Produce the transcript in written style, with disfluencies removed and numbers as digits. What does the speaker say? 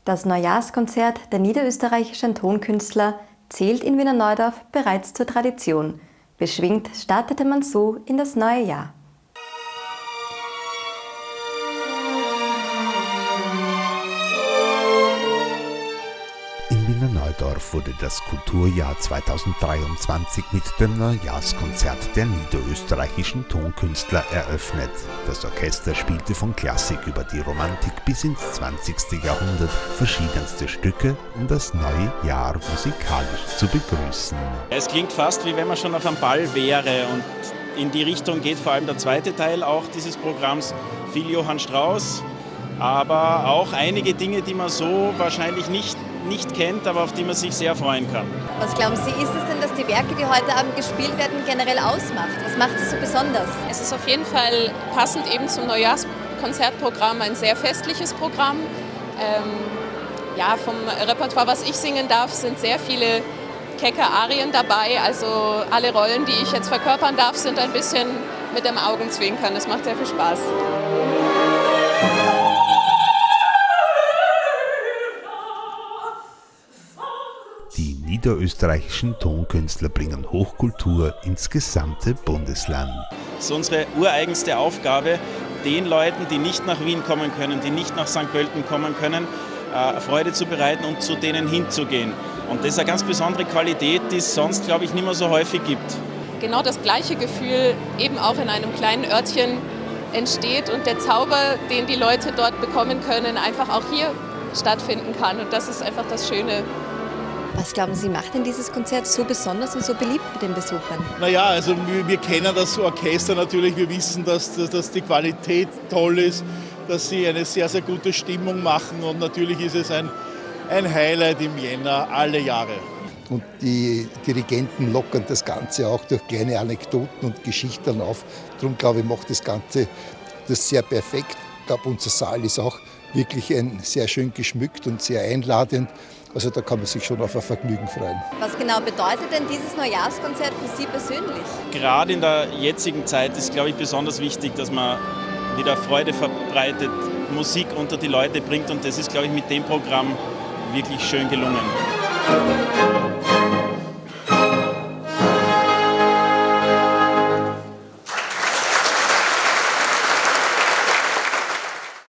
Das Neujahrskonzert der niederösterreichischen Tonkünstler zählt in Wiener Neudorf bereits zur Tradition. Beschwingt startete man so in das neue Jahr. In Wiener Neudorf wurde das Kulturjahr 2023 mit dem Neujahrskonzert der niederösterreichischen Tonkünstler eröffnet. Das Orchester spielte von Klassik über die Romantik bis ins 20. Jahrhundert verschiedenste Stücke, um das neue Jahr musikalisch zu begrüßen. Es klingt fast, wie wenn man schon auf einem Ball wäre, und in die Richtung geht vor allem der zweite Teil auch dieses Programms. Viel Johann Strauss, aber auch einige Dinge, die man so wahrscheinlich nicht kennt, aber auf die man sich sehr freuen kann. Was glauben Sie, ist es denn, dass die Werke, die heute Abend gespielt werden, generell ausmacht? Was macht sie so besonders? Es ist auf jeden Fall passend eben zum Neujahrskonzertprogramm ein sehr festliches Programm. Vom Repertoire, was ich singen darf, sind sehr viele kecke Arien dabei. Also alle Rollen, die ich jetzt verkörpern darf, sind ein bisschen mit dem Augenzwinkern. Das macht sehr viel Spaß. Die niederösterreichischen Tonkünstler bringen Hochkultur ins gesamte Bundesland. Es ist unsere ureigenste Aufgabe, den Leuten, die nicht nach Wien kommen können, die nicht nach St. Pölten kommen können, Freude zu bereiten und zu denen hinzugehen. Und das ist eine ganz besondere Qualität, die es sonst, glaube ich, nicht mehr so häufig gibt. Genau das gleiche Gefühl eben auch in einem kleinen Örtchen entsteht und der Zauber, den die Leute dort bekommen können, einfach auch hier stattfinden kann. Und das ist einfach das Schöne. Was glauben Sie, macht denn dieses Konzert so besonders und so beliebt bei den Besuchern? Naja, also wir kennen das Orchester natürlich, wir wissen, dass die Qualität toll ist, dass sie eine sehr, sehr gute Stimmung machen, und natürlich ist es ein Highlight im Jänner alle Jahre. Und die Dirigenten lockern das Ganze auch durch kleine Anekdoten und Geschichten auf. Darum glaube ich, macht das Ganze das sehr perfekt. Ich glaube, unser Saal ist auch wirklich sehr schön geschmückt und sehr einladend. Also da kann man sich schon auf ein Vergnügen freuen. Was genau bedeutet denn dieses Neujahrskonzert für Sie persönlich? Gerade in der jetzigen Zeit ist, glaube ich, besonders wichtig, dass man wieder Freude verbreitet, Musik unter die Leute bringt, und das ist, glaube ich, mit dem Programm wirklich schön gelungen.